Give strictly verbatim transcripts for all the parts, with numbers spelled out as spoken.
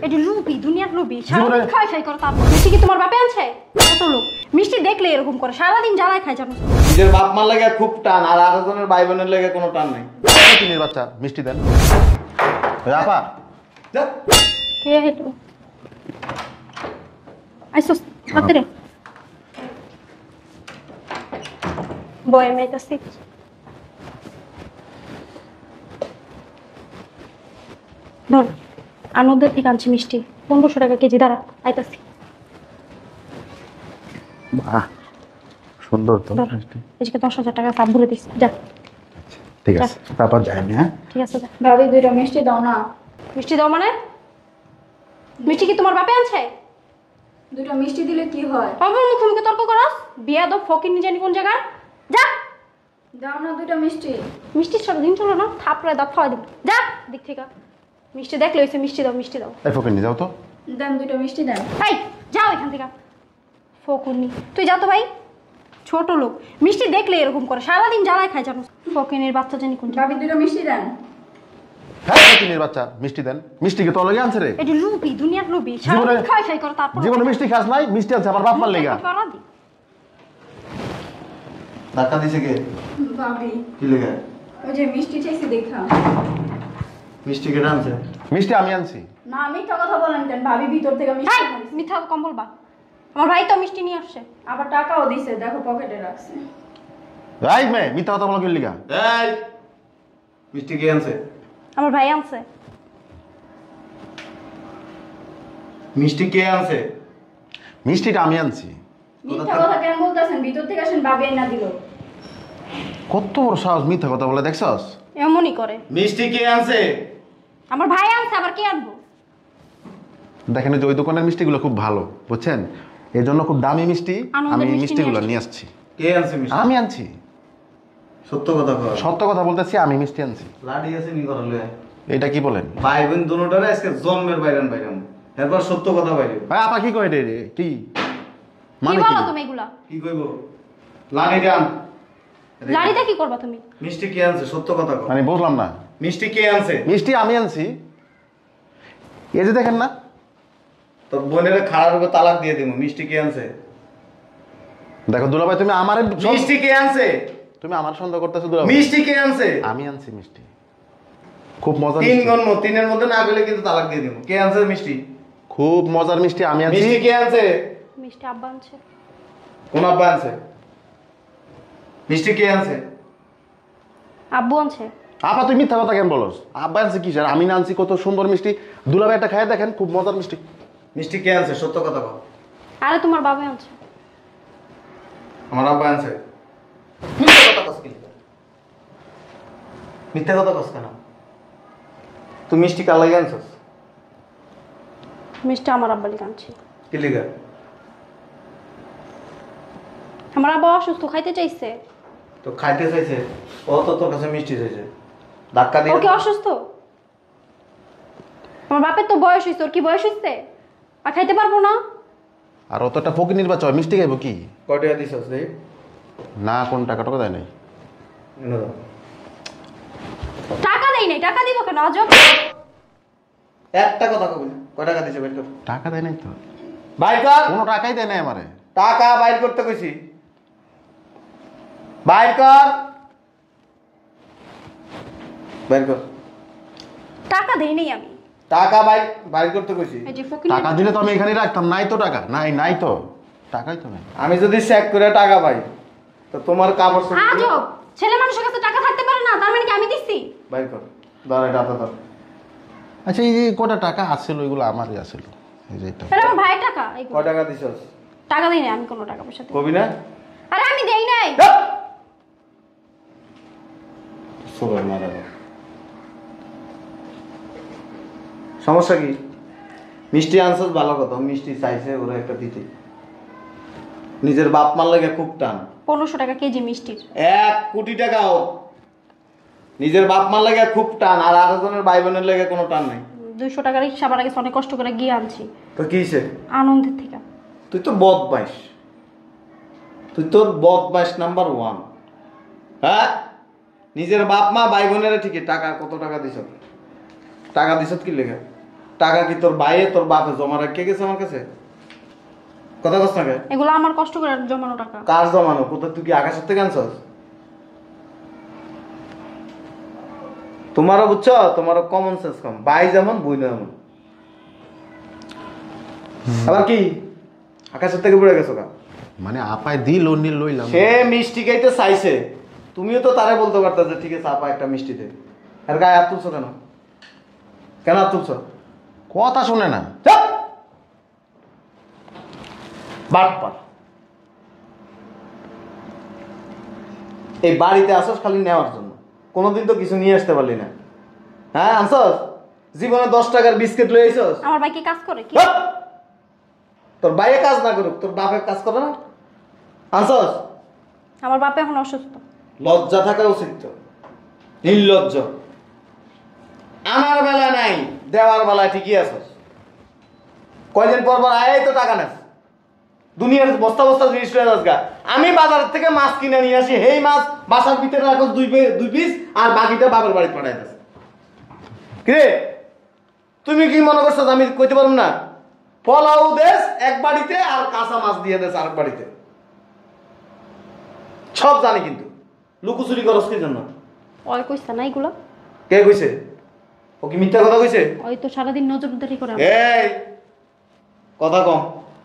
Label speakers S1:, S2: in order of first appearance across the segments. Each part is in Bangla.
S1: এটি লুবি, দুনিয়ার লুবি। সারাদিন খাই খাই করে তারপর মিষ্টি কি তোমার বাপে আনছে? কত লোক মিষ্টি দেখলে এরকম করে, সারাদিন জ্বালায় খায় জানো।
S2: নিজের বাপ মার লাগে খুব টান, আর আরেকজনের ভাই বোনের লাগে কোনো টান নাই।
S3: চিনির বাচ্চা মিষ্টি দেন। আপা
S1: কে এলো? আইসো হাতে রে বয় মেটাছি। ধর আনন্দের থেকে আনছি মিষ্টি, পনেরোশো টাকা কেজি। দাঁড়া আইতাছি।
S3: বাহ সুন্দর তো মিষ্টি।
S1: এদিকে দশ হাজার টাকা সাব ভরে দিস। যা
S3: ঠিক আছে, তারপর যাই আমি। হ্যাঁ
S1: ঠিক আছে যা।
S4: ভাবি দুইটা মিষ্টি দাও না।
S1: মিষ্টি দাও মানে? মিষ্টি কি তোমার বাপে আনছে?
S4: দুইটা মিষ্টি দিলে কি হয়?
S1: আমার মুখে মুখে তর্ক করস? বিয়া দো ফকির নিয়ে জানি কোন জায়গা। যা
S4: দাও না দুইটা মিষ্টি।
S1: মিষ্টি ছাড়া দিন চলো না, থাপড়ে দাও খাওয়া দিন। যা দিক থেকে মিষ্টি দেখলে হয়েছে। মিষ্টি দাও, মিষ্টি দাও।
S3: এই ফকির নিয়ে যাও তো।
S4: দেন দুইটা মিষ্টি দেন।
S1: এই যাও এখান থেকে ফকুনি। তুই যা তো ভাই, ছোট লোক মিষ্টি দেখলে এরকম করে, সারাদিন জ্বালায় খায় জানো। ফকিনের বাচ্চা জানি কোন।
S4: ভাবি দুইটা মিষ্টি দেন।
S3: হ্যাঁ চিনির বাচ্চা মিষ্টি দেন। মিষ্টি কি তোর লাগে আনছে রে?
S1: এটি লুবি, দুনিয়ার লুবি। সারাদিন খাই খাই করে তারপর
S3: জীবনে মিষ্টি খাস নাই? মিষ্টি আছে আমার বাপ মার লেগা।
S2: ধাক্কা দিছে কে?
S4: ভাবি
S2: কি লেগে?
S4: ওই যে মিষ্টি চাইছি দেখা।
S2: মিষ্টি কে আনছে?
S3: মিষ্টি আমি আনছি।
S4: না মিথ্যা কথা বলেন কেন? ভাবি ভিতর থেকে মিষ্টি আনছে।
S1: মিথ্যা কম বলবা। আমার ভাই তো মিষ্টি নিয়ে আসছে।
S4: আবার টাকাও দিছে, দেখো পকেটে রাখছে।
S3: এই মে মিথ্যা কথা বলা কি লিগা?
S2: এই মিষ্টি কে আনছে?
S1: আমার ভাই আনছে।
S2: মিষ্টি কে আনছে?
S3: মিষ্টিটা আমি আনছি।
S4: মিথ্যা কথা কেন বলতেছেন? ভিতর থেকে আসেন, ভাবি না দিল।
S3: কত বড় সাহস মিথ্যা কথা বলে দেখছস?
S1: এমনই করে।
S2: মিষ্টি কে আনছে?
S1: আমার ভাই আনছে, আবার কে আনবো?
S3: দেখেন যে ওই দোকানের মিষ্টিগুলো খুব ভালো বুঝছেন, এই জন্য খুব দামি মিষ্টি আমি মিষ্টিগুলো নিয়ে আসছি।
S2: কে আনছে মিষ্টি?
S3: আমি আনছি।
S2: সত্য কথা কর।
S3: সত্য কথা বলতেছি, আমি মিষ্টি আনছি।
S2: লাডি আছে নি করলে?
S3: এটা কি বলেন?
S2: ভাই বোন দুটোটারে আজকে জন্মের বাইরান বাইরান। এরপর সত্য কথা বাইরে।
S3: ভাই আপা কি কয় রে? কি
S1: কি
S3: মানে
S1: বলো
S3: কি?
S1: তুমি এগুলা?
S2: কি কইব? লাডি গান।
S1: লাড়িটা কি করবা তুমি?
S2: মিষ্টি কে আনছে? সত্য কথা কর।
S3: আমি বুঝলাম না।
S2: মিষ্টি কে আনছে?
S3: মিষ্টি আমি আনছি। এই যে দেখেন না,
S2: তোর বোনের খাড়ার উপর তালাক দিয়ে দিব। মিষ্টি কে আনছে?
S3: দেখো দুলাভাই তুমি আমার
S2: মিষ্টি কে আনছে?
S3: তুমি আমার সন্দেহ করতেছো দুলাভাই।
S2: মিষ্টি কে আনছে?
S3: আমি আনছি মিষ্টি, খুব মজার
S2: তিন
S3: মিষ্টি।
S2: গণ্য, তিনের মধ্যে না পেলে কিন্তু তালাক দিয়ে দিব। কে আনছে মিষ্টি?
S3: খুব মজার মিষ্টি আমি আনছি।
S2: মিষ্টি কে আনছে?
S1: মিষ্টি আব্বা আনছে।
S2: কোন আব্বা আনছে? মিষ্টি কে আনছে?
S1: আব্বু আনছে।
S3: আপা তুই মিথ্যা কথা কেন বলস? আব্বা আনছে কি স্যার? আমি না আনছি কত সুন্দর মিষ্টি। দুলাভাই একটা খাই দেখেন, খুব মজার মিষ্টি।
S2: মিষ্টি কে আনছে? সত্য কথা বল।
S1: আরে তোমার বাবা আনছে।
S2: আমার আব্বা আনছে। মিথ্যা কথা কস কেন? মিথ্যা কথা কস কেন? তুই মিষ্টি কার লাগি আনছস?
S1: মিষ্টি আমার আব্বা লিগে আনছি।
S2: কি লিগা?
S1: আমার আব্বা অসুস্থ, খাইতে চাইছে।
S2: তো খাইতে চাইছে, ও তো তোর কাছে মিষ্টি চাইছে। ধাক্কা দিয়ে
S1: ওকে অসুস্থ? আমার বাপের তো বয়স হয়েছে, ওর কি বয়স হয়েছে? আর খাইতে পারবো না?
S3: আর অতটা ফকির নির্বাচন মিষ্টি খাইবো কি?
S2: কয় টাকা দিছস রে?
S3: না কোন টাকা টাকা দেয় নাই।
S2: এনে দাও।
S1: টাকা দেই নাই, টাকা দিব কেন? আজব।
S2: একটা কথা কবি না। কয় টাকা দিছে বাইর কর।
S3: টাকা দেয় নাই তো,
S2: বাইর কর।
S3: কোনো টাকাই দেয় নাই আমারে।
S2: টাকা বাইর করতে কইছি। বাইর কর। বাইর কর।
S1: টাকা দেই নাই আমি।
S2: টাকা বাইর বাইর করতে কইছি।
S1: এই যে ফকির
S3: টাকা দিলে তো আমি এখানে রাখতাম। নাই তো টাকা, নাই নাই তো টাকাই তো নাই।
S2: আমি যদি চেক করে টাকা পাই তো তোমার কাপড় চোপড়
S1: আজব। ছেলে মানুষের কাছে টাকা থাকতে পারে না, তার মানে কি আমি দিচ্ছি?
S2: বাইর কর। ধর এটা হাতে ধর।
S3: আচ্ছা এই যে কটা টাকা আসছিল ওইগুলো আমারই আসছিল। এই যে এটা
S1: এটা আমার ভাইয়ের টাকা। এইগুলো
S2: কয় টাকা দিছস?
S1: টাকা দেই নাই আমি, কোনো টাকা পয়সা দেই।
S2: কবি না?
S1: আরে আমি দেই নাই।
S2: সুগার মারা। সমস্যা কি? মিষ্টি আনছস ভালো কথা, মিষ্টি চাইছে ওরা একটা দিতে। নিজের বাপ মার লাগে খুব টান।
S1: পনেরোশো টাকা কেজি মিষ্টির।
S2: এক কোটি টাকা হোক, নিজের বাপ মার লাগে খুব টান, আর আরেকজনের ভাই বোনের লাগে কোনো টান নাই।
S1: দুইশো টাকার রিক্সা ভাড়া গেছে, অনেক কষ্ট করে গিয়ে আনছি
S2: তো কি হইছে?
S1: আনন্দের থেকে।
S2: তুই তো বদমাইশ, তুই তোর বদমাইশ নাম্বার ওয়ান। হ্যাঁ, নিজের বাপ মা ভাই বোনের ঠিকই টাকা কত টাকা দিছ? টাকা দিছ কি লেগে? টাকা কি তোর বাইরে তোর বাপে জমা রাখতে গেছে আমার কাছে? কথা কস না কে?
S1: এগুলো আমার কষ্ট করে জমানো টাকা।
S2: কার জমানো? কোথায়? তুই কি আকাশের থেকে আনছস? তোমারও বুঝছো, তোমারও কমন সেন্স কম। ভাই যেমন বই না এমন। আবার কি আকাশের থেকে পড়ে গেছো কা?
S3: মানে আপায় দিল ও নীল লইলাম।
S2: সে মিষ্টি খাইতে চাইছে, তুমিও তো তারে বলতে পারতা যে ঠিক আছে আপা একটা মিষ্টি দে। আর গায়ে হাত তুলছো কেন? কেন হাত তুলছো?
S3: কথা শুনে না।
S2: চাপ! বাটপার। এই বাড়িতে আসস খালি নেওয়ার জন্য, কোনোদিন তো কিছু নিয়ে আসতে পারলি না। হ্যাঁ আনছস? জীবনে দশ টাকার বিস্কিট লই আইছস?
S1: আমার ভাই কি কাজ করে কি?
S2: চাপ! তোর বাইরে কাজ না করুক, তোর বাপের কাজ করে না? আনছস?
S1: আমার বাপ এখন অসুস্থ।
S2: লজ্জা থাকা উচিত তো, নির্লজ্জ। আমার বেলা নাই, দেওয়ার বেলা ঠিকই আছস। কয়দিন পর পর আয় তো টাকা নেস, দুনিয়ার বস্তা বস্তা জিনিস লয়ে যাস গা। আমি বাজার থেকে মাছ কিনে নিয়ে আসি, সেই মাছ বাসার ভিতরে রাখস দুই দুই পিস, আর বাকিটা বাবার বাড়ি পাঠাই দিস। কিরে তুমি কি মনে করছো আমি কইতে পারবো না? পোলাও দেশ এক বাড়িতে আর কাঁচা মাছ দিয়ে দেশ আরেক বাড়িতে, সব জানি। কিন্তু লুকোচুরি করস কি জন্য?
S1: ওই কইছে না এগুলো?
S2: কে কইছে? ও কি মিথ্যা কথা কইছে?
S1: ওই তো সারাদিন নজরদারি করে।
S2: এই কথা কম।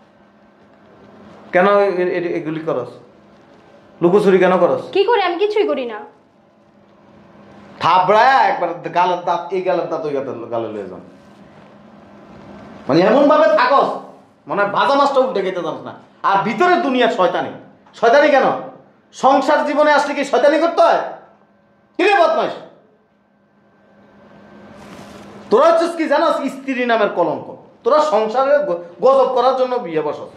S2: কেন এ- এ- এগুলি করস? লুকোচুরি কেন করস?
S1: কি করে? আমি কিছুই করি না।
S2: থাবড়ায় একবার গালের দাঁত, এই গালের দাঁত ওই গালের গালে লয়ে যান। মানে এমন ভাবে থাকস মানে ভাজা মাছটা উল্টে খেতে জানিস না। আর ভিতরে দুনিয়া শয়তানি। শয়তানি কেন? সংসার জীবনে আসলে কি শয়তানি করতে হয়? কিরে বদমাইশ, তোরা হচ্ছিস কি জানাস? স্ত্রী নামের কলঙ্ক। তোরা সংসারে গ- গজব করার জন্য বিয়ে বসস।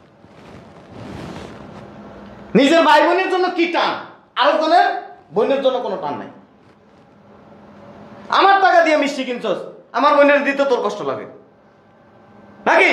S2: নিজের ভাই বোনের জন্য কি টান, আরেকজনের বোনের জন্য কোনো টান নাই। আমার টাকা দিয়ে মিষ্টি কিনছস, আমার বোনের দিতে তোর কষ্ট লাগে নাকি?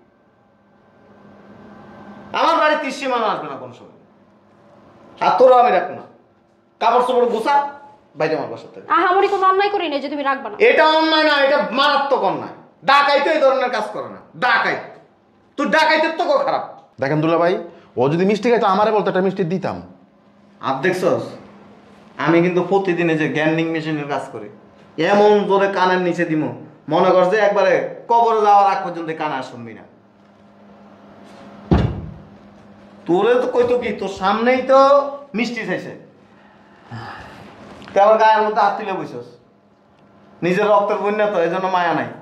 S2: আমার বাড়ি তিরিশ মানুষ আসবে না কোনো সময়, আর তোরও আমি রাখবো না। কাপড় চোপড় গোছা বাইরে আমার বাসার থেকে।
S1: আহামরি কোনো অন্যায় করি না যে তুমি রাখবা না।
S2: এটা অন্যায় না, এটা মারাত্মক অন্যায়। ডাকাইতে এই ধরনের কাজ করে না। ডাকাইত, তুই ডাকাইতের তো খারাপ।
S3: দেখেন দুলা ভাই, ও যদি মিষ্টি খাইতো আমারে বলতো একটা মিষ্টি দিতাম।
S2: আর দেখছস আমি কিন্তু প্রতিদিনে যে গ্যান্ডিং মেশিনের কাজ করি, এমন জোরে কানের নিচে দিমু মনে কর যে একবারে কবরে যাওয়ার আগ পর্যন্ত কানে আর শুনবি না। তোরে তো কইতো কি, তোর সামনেই তো মিষ্টি চাইছে, তুই আমার গায়ের মধ্যে হাত তুলে বসছস। নিজের রক্তের বন্যা তো, এই জন্য মায়া নাই।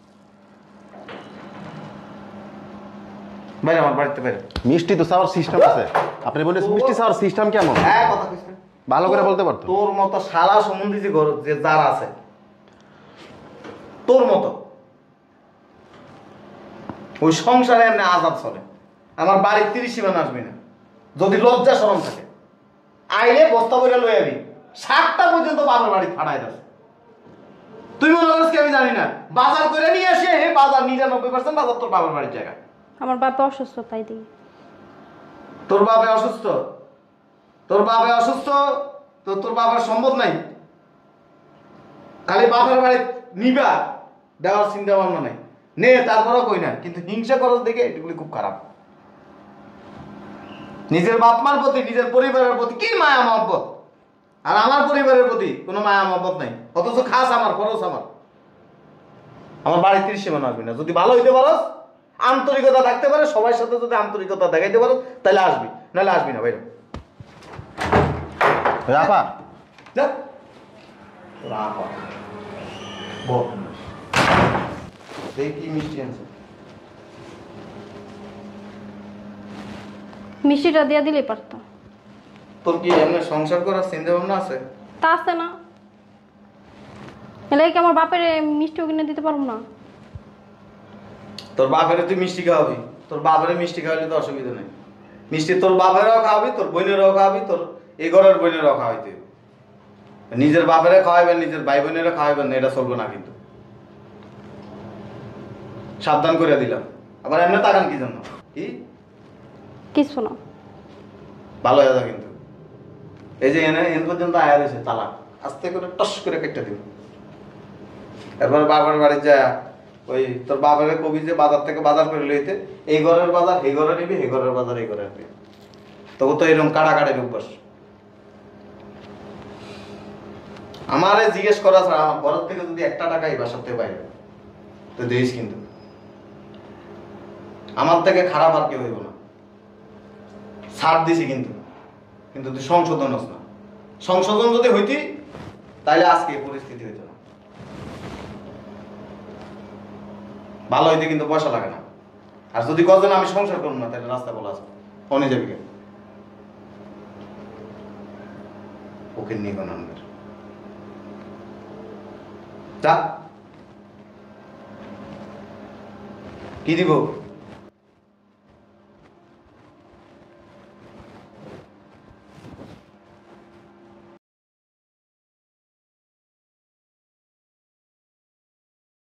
S2: বাইরে আমার বাড়িতে বাইরে।
S3: মিষ্টি তো চাওয়ার সিস্টেম আছে। আপনি বলেন মিষ্টি চাওয়ার সিস্টেম কেমন?
S2: হ্যাঁ কথা কইছ না?
S3: ভালো করে বলতে পারতো।
S2: তোর মতো সারা সম্বন্ধে যে ঘর যে যারা আছে তোর মতো ওই সংসারে এমনি আজাদ চলে। আমার বাড়ির তিরিশ সীমান আসবি না যদি লজ্জা শরম থাকে। আইলে বস্তা বইটা লই আবি, সাতটা পর্যন্ত বাবার বাড়ি ফাড়াই দাস। তুই মনে করিস কি আমি জানি না? বাজার করে নিয়ে আসে, হে বাজার নিরানব্বই পার্সেন্ট বাজার তোর বাবার বাড়ির জায়গা।
S1: আমার বাবা অসুস্থ তাই দিই।
S2: তোর বাবা অসুস্থ? তোর বাবা অসুস্থ তো তোর বাবার সম্ভব নাই? খালি বাবার বাড়ি নিবা দেওয়ার চিন্তা ভাবনা নাই, নে তারপরও কই না। কিন্তু হিংসা করস দেখে এগুলি খুব খারাপ। নিজের বাপ মার প্রতি, নিজের পরিবারের প্রতি কি মায়া মহব্বত, আর আমার পরিবারের প্রতি কোনো মায়া মহব্বত নাই। অথচ খাস আমার, খরচ আমার। আমার বাড়ির তিরিশ সীমানা আসবি না। যদি ভালো হইতে পারস, আন্তরিকতা থাকতে পারে, সবার সাথে যদি আন্তরিকতা দেখাইতে পারো তাহলে আসবি, নাহলে আসবি না। বাইরে
S3: আপা
S2: যা। তোরা আপা। বল। দেখি মিষ্টি আনছে।
S1: মিষ্টিটা দিয়ে দিলেই পারতো।
S2: তোর কি এমনি সংসার করার চিন্তা ভাবনা আছে?
S1: তা আছে না, এলে কি আমার বাপের মিষ্টিও কিনে দিতে পারবো না?
S2: তোর বাপের তুই মিষ্টি খাওয়াবি, তোর বাপের মিষ্টি খাওয়ালে তো অসুবিধা নেই। মিষ্টি তোর বাপেরও খাওয়াবি, তোর বোনেরও খাওয়াবি, তোর এই ঘরের বোনেরও খাওয়াইতে। নিজের বাপেরা খাওয়াইবেন, নিজের ভাই বোনেরা খাওয়াইবেন না, এটা চলবে না কিন্তু। সাবধান করে দিলাম। আবার এমনি তাকান কি জন্য? কি
S1: কিছু না।
S2: ভালো হয়ে যা কিন্তু। এই যে এনে এন পর্যন্ত আয়া রয়েছে তালাক, আস্তে করে টস করে কেটে দিব। এরপরে বাবার বাড়ি যায় ওই তোর বাবার কবি যে বাজার থেকে বাজার করে লইতে এই ঘরের বাজার এই ঘরে নিবি এই ঘরের বাজার এই ঘরে নিবি তবু তো এরকম কাটাকাটির অভ্যাস আমারে জিজ্ঞেস করা ছাড়া আমার ঘর থেকে যদি একটা টাকা এই বাসার থেকে বাইরে তো দিস কিন্তু আমার থেকে খারাপ আর কেউ হইব না ছাড় দিছি কিন্তু কিন্তু তুই সংশোধন হস না সংশোধন যদি হইতি তাহলে আজকে এই পরিস্থিতি হইতো না ভালো হইতে কিন্তু পয়সা লাগে না আর যদি কজন আমি সংসার করবো না তাহলে রাস্তা বলা আসবে ফোনে যাবি কে ওকে নিয়ে কোন আনবে যা কি দিব